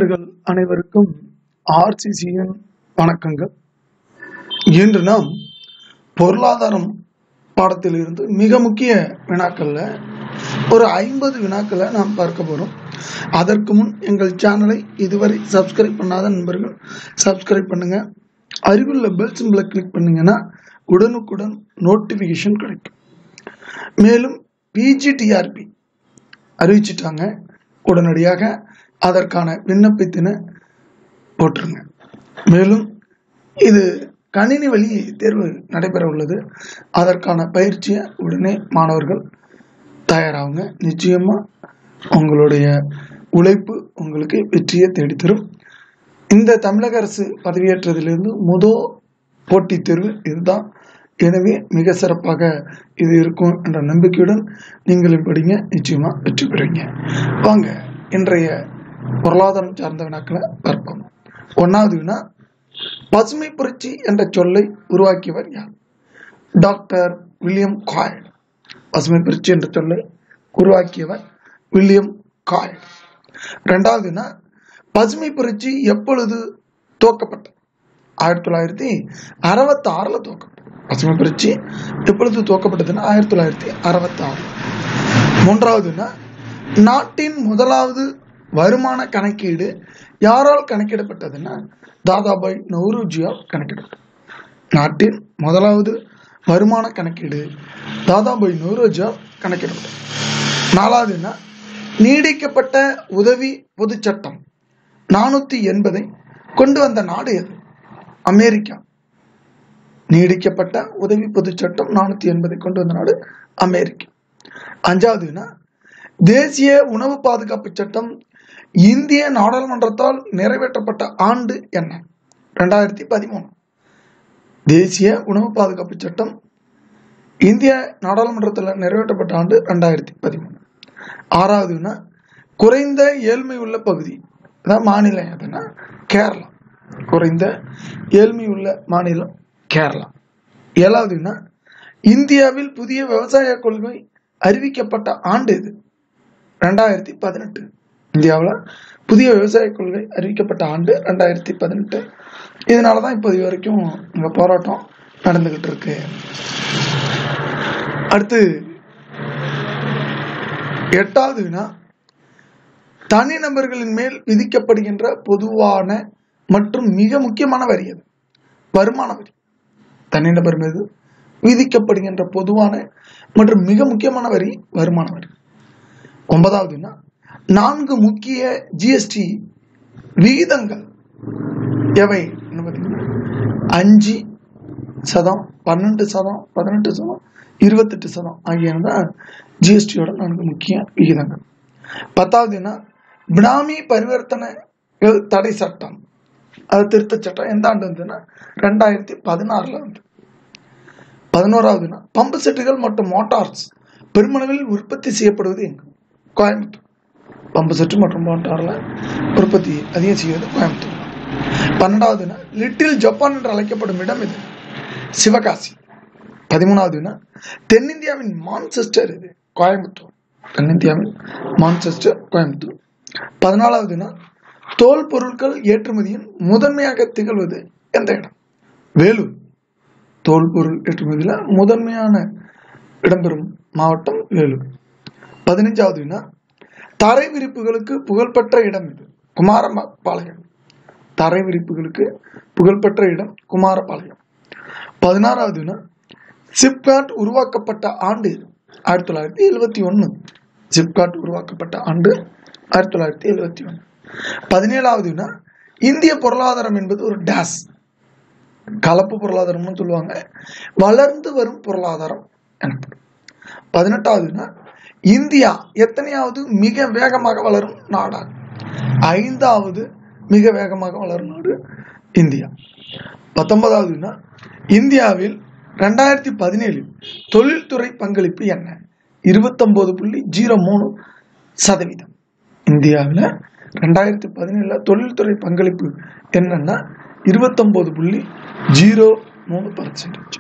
நண்பர்கள் அனைவருக்கும் ஆர்சிசியின் வணக்கங்கள். இன்று நாம் பொருளாதாரம் பாடத்திலிருந்து மிக முக்கிய வினாக்கள்ல ஒரு 50 வினாக்களை நாம் பார்க்க போறோம். அதற்கு முன் எங்கள் சேனலை இதுவரை சப்ஸ்கிரைப் பண்ணாத நண்பர்கள் சப்ஸ்கிரைப் பண்ணுங்க. அருகிலுள்ள பெல் சிம்பலை கிளிக் பண்ணீங்கன்னா உடனுக்குடன் நோட்டிபிகேஷன் கிடைக்கும். மேலும் பிஜிடிஆர்பி அறிவிச்சிட்டாங்க, உடனடியாக அதற்கான விண்ணப்பத்தினை போட்டுருங்க. மேலும் இது கணினி வழி தேர்வு நடைபெற உள்ளது. அதற்கான பயிற்சியை உடனே மாணவர்கள் தயாராகுங்க. நிச்சயமா உங்களுடைய உழைப்பு உங்களுக்கு வெற்றியை தேடித்தரும். இந்த தமிழக அரசு பதவியேற்றதிலிருந்து முதல் போட்டித் தேர்வு இதுதான். எனவே மிக சிறப்பாக இது இருக்கும் என்ற நம்பிக்கையுடன் நீங்கள் படிங்க, நிச்சயமா வெற்றி பெறுவீங்க. வாங்க இன்றைய பொருளாதாரம் சார்ந்த வினாக்களை பார்ப்போம். 1வது வினா, பசுமை புரட்சி என்ற சொல்லை உருவாக்கியவர் யார்? Doctor William Gaud. பசுமை புரட்சி என்ற சொல்லை உருவாக்கியவர் வில்லியம் காய்ட். 2வது வினா, பசுமை புரட்சி எப்பொழுது துவக்கப்பட்டது? 1966 துவக்கப்பட்டது. பசுமை புரட்சி எப்பொழுது துவக்கப்பட்டதுன்னா 1966. 3வது வினா, நாட்டின் முதலாவது வருமான கணக்கீடு யாரால் கணக்கிடப்பட்டதுன்னா தாதாபாய் நௌரோஜியால் கணக்கிடப்பட்டது. நாட்டின் முதலாவது வருமான கணக்கீடு தாதாபாய் நௌரோஜியால் கணக்கிடப்பட்டது. 4வது வினா, நீடிக்கப்பட்ட உதவி பொது சட்டம் 480 கொண்டு வந்த நாடு எது? அமெரிக்கா. நீடிக்கப்பட்ட உதவி பொது சட்டம் 480 கொண்டு வந்த நாடு அமெரிக்கா. 5வது வினா, தேசிய உணவு பாதுகாப்பு சட்டம் இந்திய நாடாளுமன்றத்தால் நிறைவேற்றப்பட்ட ஆண்டு என்ன? 2013. தேசிய உணவு பாதுகாப்பு சட்டம் இந்திய நாடாளுமன்றத்தில் நிறைவேற்றப்பட்ட ஆண்டு 2013. 6வது வினா, குறைந்த ஏழ்மை உள்ள பகுதி மாநிலம் எதுனா கேரளா. குறைந்த ஏழ்மை உள்ள மாநிலம் கேரளா. 7வது வினா, இந்தியாவில் புதிய விவசாய கொள்கை அறிவிக்கப்பட்ட ஆண்டு எது? 2018. இந்தியாவில் புதிய விவசாய கொள்கை அறிவிக்கப்பட்ட ஆண்டு 2018. இதனாலதான் இப்போது வரைக்கும் இங்க போராட்டம் நடந்துகிட்டு இருக்கு. அடுத்து 8வது வினா, தனிநபர்களின் மேல் விதிக்கப்படுகின்ற பொதுவான மற்றும் மிக முக்கியமான வரி எது? வருமான வரி. தனிநபர் மீது விதிக்கப்படுகின்ற பொதுவான மற்றும் மிக முக்கியமான வரி வருமான வரி. 9வது வினா, 4 முக்கிய ஜிஎஸ்டி விகிதங்கள் எவை? 5%, 12%, 18%, 28% ஆகியன ஜிஎஸ்டியோட 4 முக்கிய விகிதங்கள். 10வது வினா, பினாமி பரிவர்த்தனை தடை சட்டம், அது திருத்த சட்டம் எந்த ஆண்டு வந்ததுன்னா 2016 வந்து. 11வது வினா, பம்பு செட்டுகள் மற்றும் மோட்டார்ஸ் பெருமளவில் உற்பத்தி செய்யப்படுவது எங்கு? கோயம்புத்தூர். பம்பு செட்டு மற்றும் மோட்டார்ல உற்பத்தி அதிகம் செய்வது கோயம்புத்தூர். 12வது வினா, லிட்டில் ஜப்பான் என்று அழைக்கப்படும் இடம் இது? சிவகாசி. 13வது வினா, தென்னிந்தியாவின் மான்செஸ்டர் இது? கோயம்புத்தூர். தென்னிந்தியாவின் மான்செஸ்டர் கோயம்புத்தூர். 14வது வினா, தோல் பொருட்கள் ஏற்றுமதியின் முதன்மையாக திகழ்வது எந்த இடம்? வேலூர். தோல் பொருள் ஏற்றுமதியில முதன்மையான இடம்பெறும் மாவட்டம் வேலூர். 15வது வினா, தரை விரிப்புகளுக்கு புகழ்பெற்ற இடம் இது? குமாரபாளையம். தரை விரிப்புகளுக்கு புகழ்பெற்ற இடம் குமாரபாளையம். 16வது வினா, சிப்காட் உருவாக்கப்பட்ட ஆண்டு இது? 1971. சிப்காட் உருவாக்கப்பட்ட ஆண்டு 1971. 17வது வினா, இந்திய பொருளாதாரம் என்பது ஒரு டேஸ். கலப்பு பொருளாதாரம்னு சொல்லுவாங்க, வளர்ந்து வரும் பொருளாதாரம் எனப்படும். 18வது வினா, இந்தியா எத்தனையாவது மிக வேகமாக வளரும் நாடாகும்? 5வது மிக வேகமாக வளரும் நாடு இந்தியா. 19வது வினா, இந்தியாவில் 2017 தொழில்துறை பங்களிப்பு என்ன? 29.03%. இந்தியாவில் 2017 தொழில்துறை பங்களிப்பு என்னன்னா 29.03%.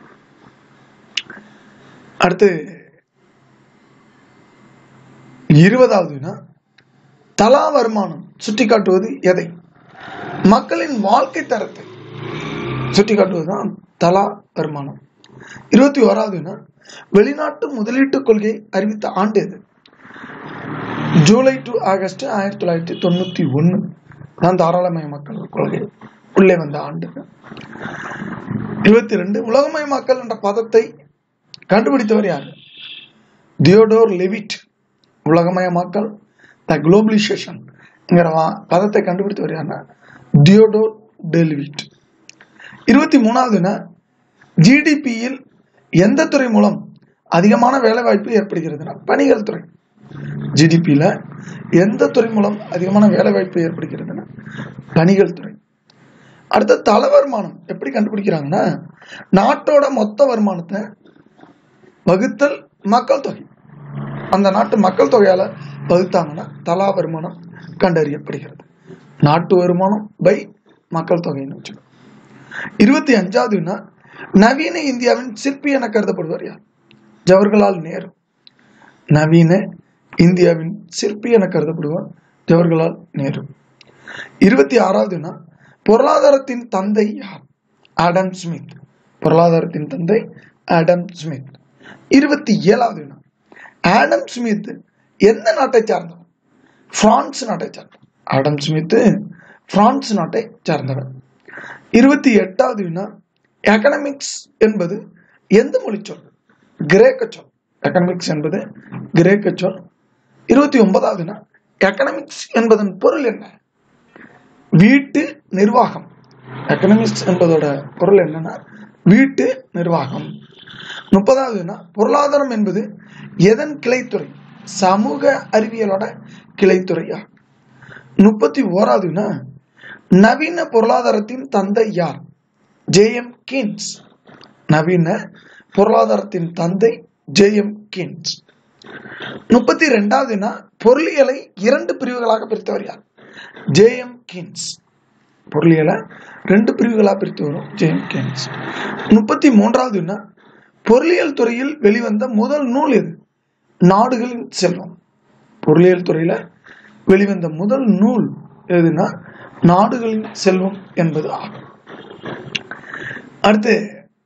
அடுத்து 20வது வினா, தலா வருமானம் சுட்டிக்காட்டுவது எதை? மக்களின் வாழ்க்கை தரத்தை சுட்டிக்காட்டுவதுதான் தலா வருமானம். 21வது வினா, வெளிநாட்டு முதலீட்டு கொள்கை அறிவித்த ஆண்டு எது? ஜூலை டு ஆகஸ்ட் 1991 தான் தாராளமயமாக்கல் கொள்கை உள்ளே வந்த ஆண்டு. 22, உலகமயமாக்கல் என்ற பதத்தை கண்டுபிடித்தவர் யார்? Theodore Levitt. உலகமயமாக்கல், த குளோபலைசேஷன் பதத்தை கண்டுபிடித்தவர் யாருன்னா தியோடோர் லெவிட். 23வது வினா, ஜிடிபியில் எந்த துறை மூலம் அதிகமான வேலை வாய்ப்பு ஏற்படுகிறதுனா பணிகள் துறை. ஜிடிபியில எந்த துறை மூலம் அதிகமான வேலை வாய்ப்பு ஏற்படுகிறதுனா பணிகள் துறை. அடுத்த தல வருமானம் எப்படி கண்டுபிடிக்கிறாங்கன்னா, நாட்டோட மொத்த வருமானத்தை வகுத்தல் மக்கள் தொகை, அந்த நாட்டு மக்கள் தொகையால வகுத்தாங்கன்னா தலா வருமானம் கண்டறியப்படுகிறது. நாட்டு வருமானம் பை மக்கள் தொகைன்னு வச்சுக்கணும். 25வது வினா, நவீன இந்தியாவின் சிற்பி என கருதப்படுவார் யார்? ஜவஹர்லால் நேரு. நவீன இந்தியாவின் சிற்பி என கருதப்படுவார் ஜவஹர்லால் நேரு. 26வது வினா, பொருளாதாரத்தின் தந்தை யார்? Adam Smith. பொருளாதாரத்தின் தந்தை ஆடம் ஸ்மித். 27வது வினா, ஆடம் ஸ்மித் எந்த நாட்டை சார்ந்தவர்? பிரான்ஸ் நாட்டை சார்ந்தவர். ஆடம் ஸ்மித் பிரான்ஸ் நாட்டை சார்ந்தவர். 28வது வினா, எகனாமிக்ஸ் என்பது எந்த மொழி சொல்? கிரேக்க சொல். எகனாமிக்ஸ் என்பது கிரேக்க சொல். 29வது வினா, எகனாமிக்ஸ் என்பதன் பொருள் என்ன? வீட்டு நிர்வாகம். எகனாமிக்ஸ் என்பதோட பொருள் என்னன்னா வீட்டு நிர்வாகம். 30வது வினா, பொருளாதாரம் என்பது எதன் கிளைத்துறை? சமூக அறிவியலோட கிளைத்துறையா? 31வது வினா, நவீன பொருளாதாரத்தின் தந்தை யார்? ஜே.எம். கீன்ஸ். நவீன பொருளாதாரத்தின் தந்தை ஜே.எம். கீன்ஸ். 32வது வினா, பொருளியலை 2 பிரிவுகளாக பிரித்தவர் யார்? ஜே.எம். கீன்ஸ். பொருளியலை 2 பிரிவுகளாக பிரித்தவரும் ஜே.எம். கீன்ஸ். 33வது வினா, பொருளியல் துறையில் வெளிவந்த முதல் நூல் எது? நாடுகளின் செல்வம். பொருளியல் துறையில வெளிவந்த முதல் நூல் எதுனா நாடுகளின் செல்வம் என்பது ஆகும். அடுத்து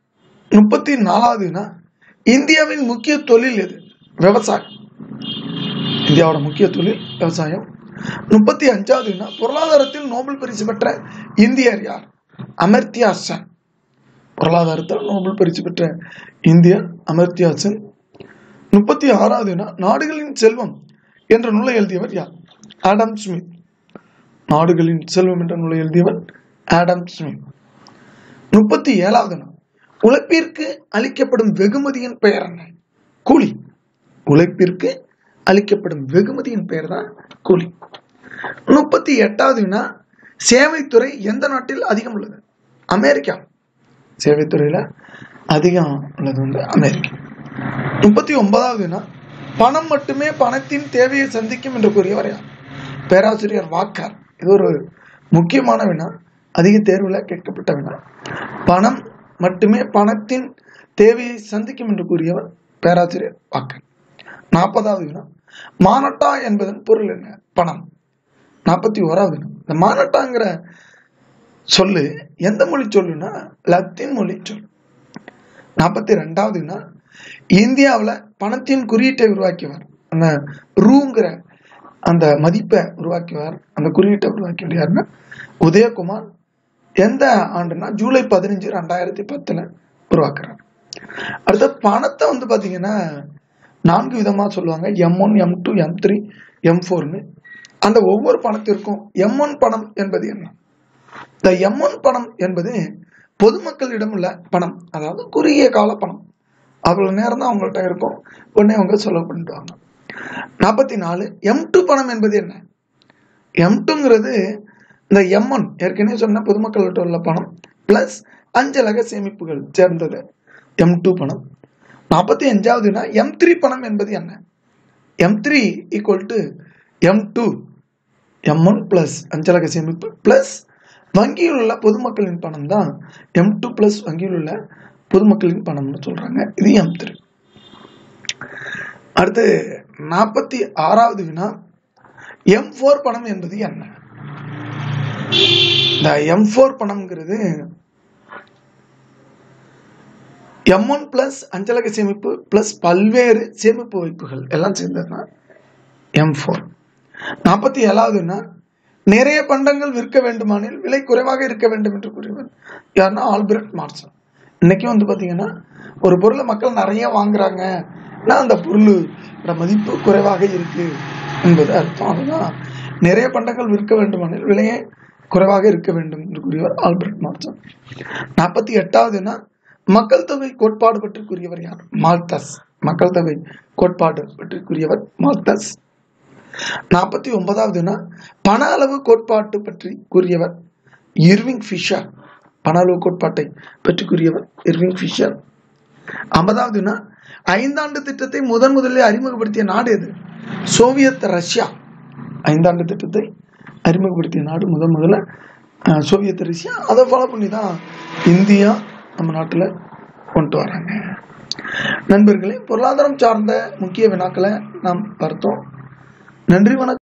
34வது வினா, இந்தியாவின் முக்கிய தொழில் எது? விவசாயம். இந்தியாவோட முக்கிய தொழில் விவசாயம். 35வது வினா, பொருளாதாரத்தில் நோபல் பரிசு பெற்ற இந்தியர் யார்? அமர்த்தியா சென். பொருளாதாரத்தில் நோபல் பரிசு பெற்ற இந்தியர் அமர்த்தியா சென். 36வது வினா, நாடுகளின் செல்வம் என்ற நூலை எழுதியவர் யார்? Adam Smith. நாடுகளின் செல்வம் என்ற நூலை எழுதியவர் ஆடம் ஸ்மித். 37வது வினா, உழைப்பிற்கு அளிக்கப்படும் வெகுமதியின் பெயர் என்ன? கூலி. உழைப்பிற்கு அளிக்கப்படும் வெகுமதியின் பெயர் தான் கூலி. 38வது வினா, சேவைத்துறை எந்த நாட்டில் அதிகம் உள்ளது? அமெரிக்கா. சேவைத்துறையில அதிகம் உள்ளது வந்து அமெரிக்கா. 39வது வினா, பணம் மட்டுமே பணத்தின் தேவையை சந்திக்கும் என்று கூறியவர் யார்? பேராசிரியர் வாக்கர். இது ஒரு முக்கியமான வினா, அதிக தேர்வுல கேட்கப்பட்ட வினா. பணம் மட்டுமே பணத்தின் தேவையை சந்திக்கும் என்று கூறியவர் பேராசிரியர் வாக்கர். 40வது வினா, மானட்டா என்பதன் பொருள் என்ன? பணம். 41வது வினா, இந்த மானட்டாங்கிற சொல்லு எந்த மொழி சொல்லுன்னா லத்தீன் மொழி சொல். 42வது வினா, இந்தியாவில் பணத்தின் குறியீட்டை உருவாக்கியவர், அந்த ரூங்கிற அந்த மதிப்பை உருவாக்கியவர், அந்த குறியீட்டை உருவாக்கியவர் யாருன்னா உதயகுமார். எந்த ஆண்டுனா ஜூலை 15, 2010 உருவாக்குறார். அடுத்த பணத்தை வந்து பாத்தீங்கன்னா 4 விதமா சொல்லுவாங்க. M1, M2, M3, M4ன்னு. அந்த ஒவ்வொரு பணத்திற்கும் M1 பணம் என்பது என்ன? இந்த M1 பணம் என்பது பொதுமக்களிடம் உள்ள பணம், அதாவது குறுகிய கால பணம். அவ்வளவு நேரம் தான் அவங்கள்ட்ட இருக்கும், உடனே அவங்க செலவு பண்ணிடுவாங்க. 44 M2 பணம் என்பது என்ன? M2ங்கிறது இந்த M1 ஏற்கனவே சொன்ன பொதுமக்கள்கிட்ட உள்ள பணம் பிளஸ் அஞ்சலக சேமிப்புகள் சேர்ந்தது M2 பணம். 45வது M3 பணம் என்பது என்ன? M3 = M2, M1 பிளஸ் அஞ்சலக சேமிப்பு பிளஸ் வங்கியில் உள்ள பொதுமக்களின் பணம் தான் M2 பிளஸ் வங்கியில் உள்ள பொதுமக்களின் பணம்னு சொல்றாங்க. இது M3. அடுத்து 46வது வினா, M4 பணம் என்பது என்ன? இந்த M4 பணம்ங்கிறது M1 பிளஸ் அஞ்சலக சேமிப்பு பிளஸ் பல்வேறு சேமிப்பு வைப்புகள் எல்லாம் சேர்ந்ததுதான் M4. 47வதுன்னா நிறைய பண்டங்கள் விற்க வேண்டுமானில் விலை குறைவாக இருக்க வேண்டும் என்று கூறியவர் யாருன்னா ஆல்பர்ட் மார்சன். இன்னைக்கும் பாத்தீங்கன்னா ஒரு பொருளை மக்கள் நிறைய வாங்குறாங்கன்னா அந்த பொருளோட மதிப்பு குறைவாக இருக்கு என்பது அர்த்தம். அதுதான் நிறைய பண்டங்கள் விற்க வேண்டுமானில் விலையை குறைவாக இருக்க வேண்டும் என்று கூறியவர் ஆல்பர்ட் மார்சன். 48வதுன்னா மக்கள் தொகை கோட்பாடு பற்றி கூறியவர் யார்? மால்தஸ். மக்கள் தொகை கோட்பாடு பற்றி கூறியவர் மால்தஸ். 49வதுன்னா பண அளவு கோட்பாட்டு பற்றி கூறியவர் இர்விங் ஃபிஷர். பண அளவு கோட்பாட்டை பற்றி கூறியவர் இர்விங் ஃபிஷர். 50வதுன்னா 5 ஆண்டு திட்டத்தை முதலில் அறிமுகப்படுத்திய நாடு எது? Soviet Russia. 5 ஆண்டு திட்டத்தை அறிமுகப்படுத்திய நாடு முதல்ல சோவியத் ரஷ்யா. அதை ஃபாலோ பண்ணி தான் இந்தியா நம்ம நாட்டில் கொண்டு வராங்க. நண்பர்களே, பொருளாதாரம் சார்ந்த முக்கிய வினாக்களை நாம் பார்த்தோம். நன்றி, வணக்கம்.